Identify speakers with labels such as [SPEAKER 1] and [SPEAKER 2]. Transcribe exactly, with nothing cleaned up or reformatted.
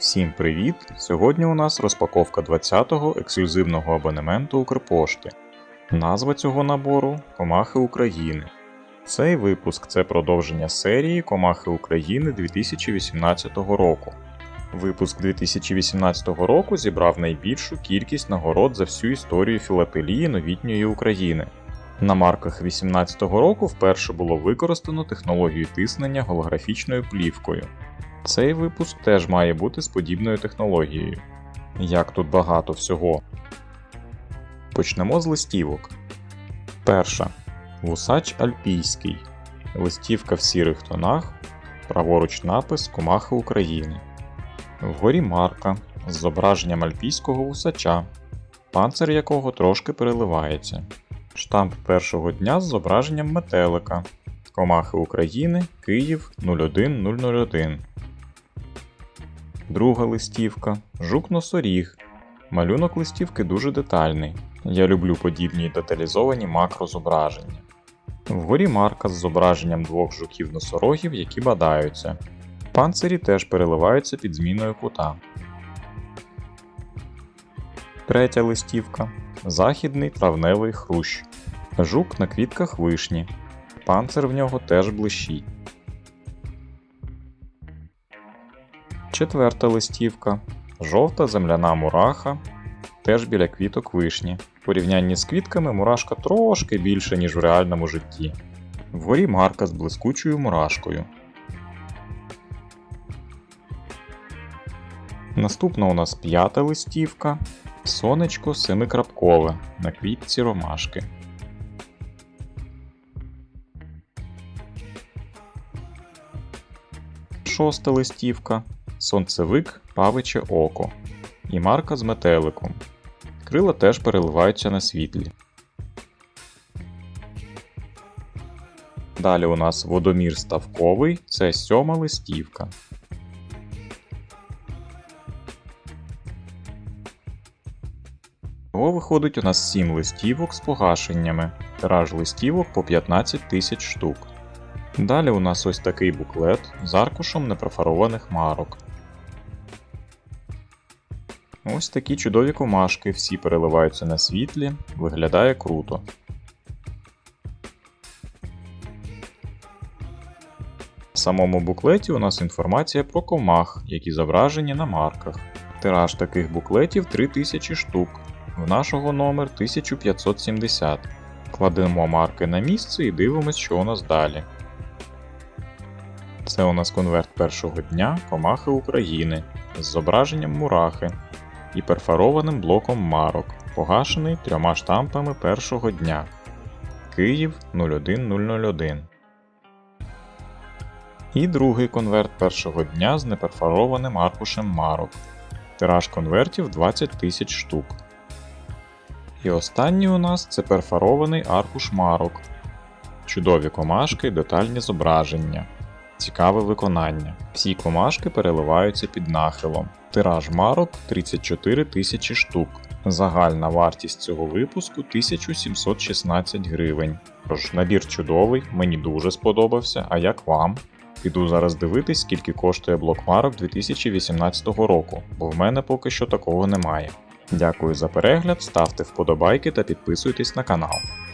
[SPEAKER 1] Всім привіт! Сьогодні у нас розпаковка двадцятого ексклюзивного абонементу Укрпошти. Назва цього набору – Комахи України. Цей випуск – це продовження серії Комахи України дві тисячі вісімнадцятого року. Випуск дві тисячі вісімнадцятого року зібрав найбільшу кількість нагород за всю історію філателії новітньої України. На марках вісімнадцятого року вперше було використано технологію тиснення голографічною плівкою. Цей випуск теж має бути з подібною технологією. Як тут багато всього. Почнемо з листівок. Перша. Вусач альпійський. Листівка в сірих тонах. Праворуч напис «Комахи України». Вгорі марка з зображенням альпійського вусача, панцир якого трошки переливається. Штамп першого дня з зображенням метелика. Комахи України, Київ нуль один нуль нуль один. Друга листівка. Жук-носоріг. Малюнок листівки дуже детальний. Я люблю подібні деталізовані макрозображення. Вгорі марка з зображенням двох жуків-носорогів, які бадаються. Панцирі теж переливаються під зміною кута. Третя листівка. Західний травневий хрущ. Жук на квітках вишні. Панцир в нього теж блищить. Четверта листівка. Жовта земляна мураха. Теж біля квіток вишні. В порівнянні з квітками мурашка трошки більше, ніж в реальному житті. Вгорі марка з блискучою мурашкою. Наступна у нас п'ята листівка. Сонечко семикрапкове на квітці ромашки. Шоста листівка. Сонцевик павиче око. І марка з метеликом. Крила теж переливаються на світлі. Далі у нас водомір ставковий, це сьома листівка. Всього виходить у нас сім листівок з погашеннями. Тираж листівок по п'ятнадцять тисяч штук. Далі у нас ось такий буклет з аркушем непрофарованих марок. Ось такі чудові комашки, всі переливаються на світлі, виглядає круто. В самому буклеті у нас інформація про комах, які зображені на марках. Тираж таких буклетів три тисячі штук, в нашого номер тисяча п'ятсот сімдесят. Кладемо марки на місце і дивимось, що у нас далі. Це у нас конверт першого дня Комахи України з зображенням мурахи і перфорованим блоком марок, погашений трьома штампами першого дня. Київ нуль один нуль нуль один. І другий конверт першого дня з неперфорованим аркушем марок. Тираж конвертів двадцять тисяч штук. І останній у нас це перфорований аркуш марок. Чудові комашки, детальні зображення. Цікаве виконання. Всі комашки переливаються під нахилом. Тираж марок тридцять чотири тисячі штук. Загальна вартість цього випуску тисяча сімсот шістнадцять гривень. Тож, набір чудовий, мені дуже сподобався, а як вам? Піду зараз дивитись, скільки коштує блок марок дві тисячі вісімнадцятого року, бо в мене поки що такого немає. Дякую за перегляд, ставте вподобайки та підписуйтесь на канал.